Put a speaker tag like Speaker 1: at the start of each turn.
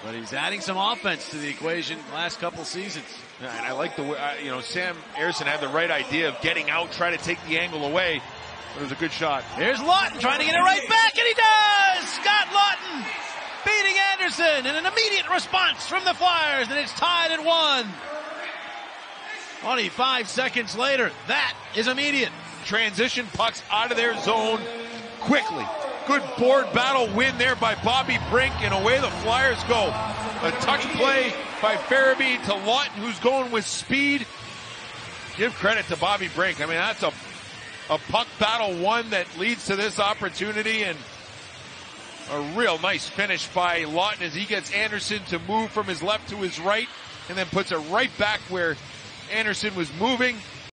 Speaker 1: But he's adding some offense to the equation last couple seasons.
Speaker 2: And I like the way, Sam Ersson had the right idea of getting out, trying to take the angle away. But it was a good shot.
Speaker 1: Here's Lawton trying to get it right back, and he does! Scott Lawton beating Anderson, and an immediate response from the Flyers, and it's tied at 1. 25 seconds later, that is immediate.
Speaker 2: Transition pucks out of their zone quickly. Good board battle win there by Bobby Brink, and away the Flyers go. A touch play by Farabee to Lawton, who's going with speed. Give credit to Bobby Brink. I mean, that's a puck battle one that leads to this opportunity, and a real nice finish by Lawton as he gets Anderson to move from his left to his right and then puts it right back where Anderson was moving.